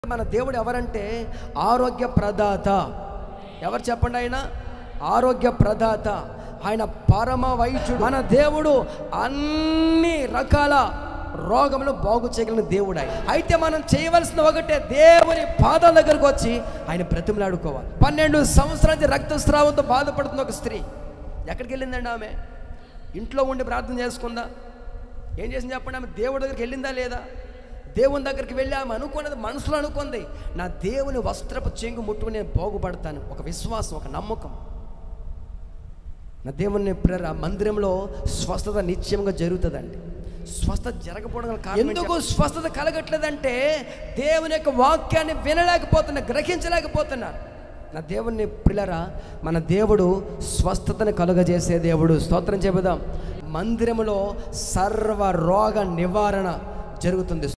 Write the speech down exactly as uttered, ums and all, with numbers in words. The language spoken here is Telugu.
మన దేవుడు ఎవరంటే ఆరోగ్య ప్రదాత. ఎవరు చెప్పండి? ఆయన ఆరోగ్య ప్రదాత, ఆయన పరమ వైద్యుడు. మన దేవుడు అన్ని రకాల రోగములు బాగు చేయగలిగిన దేవుడు ఆయన. అయితే మనం చేయవలసిన ఒకటే, దేవుని పాదాల దగ్గరకు వచ్చి ఆయన బ్రతిమలాడుకోవాలి. పన్నెండు సంవత్సరాల రక్తస్రావంతో బాధపడుతున్న ఒక స్త్రీ ఎక్కడికి వెళ్ళిందండి? ఆమె ఇంట్లో ఉండి ప్రార్థన చేసుకుందా? ఏం చేసింది చెప్పండి? ఆమె దేవుడి దగ్గరికి వెళ్ళిందా లేదా? దేవుని దగ్గరికి వెళ్ళి ఆమె అనుకున్నది, మనసులో అనుకుంది, నా దేవుని వస్త్రపు చెంగు ముట్టుకుని నేను బాగుపడతాను. ఒక విశ్వాసం, ఒక నమ్మకం. నా దేవుని ప్రేర మందిరంలో స్వస్థత నిశ్చయంగా జరుగుతుందండి. స్వస్థత జరగకపోవడం కారణం ఎందుకు స్వస్థత కలగట్లేదంటే, దేవుని యొక్క వాక్యాన్ని వినలేకపోతున్నారు, గ్రహించలేకపోతున్నారు. నా దేవుని ప్రియులారా, మన దేవుడు స్వస్థతను కలుగజేసే దేవుడు. స్తోత్రం చెబుదాం. మందిరములో సర్వ రోగ నివారణ జరుగుతుంది.